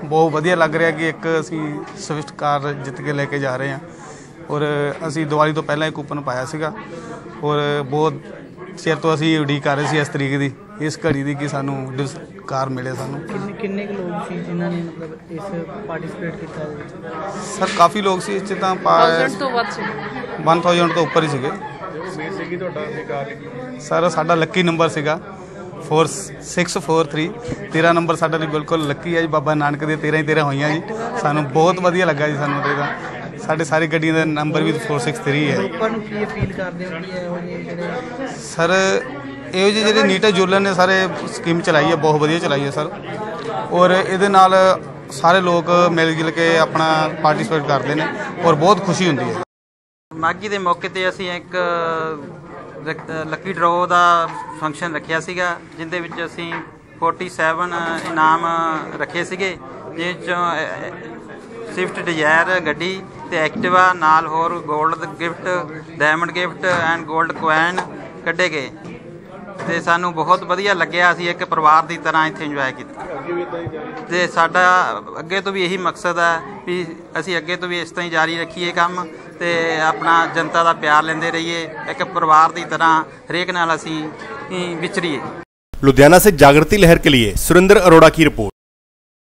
बहुत वधिया लग रहा कि एक असी स्विफ्ट कार जित के लेके जा रहे हैं और असी दिवाली तो पहले ही कूपन पाया सीगा और बहुत चिर तो असी उड़ीक कर रहे थे इस तरीक की इस घड़ी की कि सानू कार मिले सानू। किन्ने के लोग सी जिन्हां ने मतलब इस पार्टिसिपेट किया? सर काफ़ी लोग सी इस तो 1000 तो उपर ही सीगे। सर साडा लक्की नंबर सीगा 4643 13 नंबर साडा जी बिल्कुल लक्की है जी। बाबा नानक दी 13 ही 13 हुई जी। सानू बहुत वधिया लगा जी। सानू तो साढ़े सारी गड्डियों का नंबर भी 463 है। सर यो जी जो नीटा जूलर ने सारे स्कीम चलाई है बहुत वधिया चलाई है सर और ये सारे लोग मिल जुल के अपना पार्टिसिपेट करते हैं और बहुत खुशी होती है। माघी के मौके पर असी एक लकी ड्रॉ का फंक्शन रखा सीगा जिंदे विच असी 47 इनाम रखे सीगे जिस स्विफ्ट डिजायर गड्डी ते एक्टिवा नाल होर gold gift diamond gift and gold coin कढ़े गए ते सानू बहुत वधिया लग्या। असी एक परिवार की तरह इत्थे इंजॉय किया ते साडा अगे तो भी यही मकसद है भी असी अगे तो भी इस तरह जारी रखीए काम ते अपना जनता का प्यार लेंदे रहिए एक परिवार की तरह हरेक नाल असी विचरीए। लुधियाना से जागृति लहर के लिए सुरेंद्र अरोड़ा की रिपोर्ट।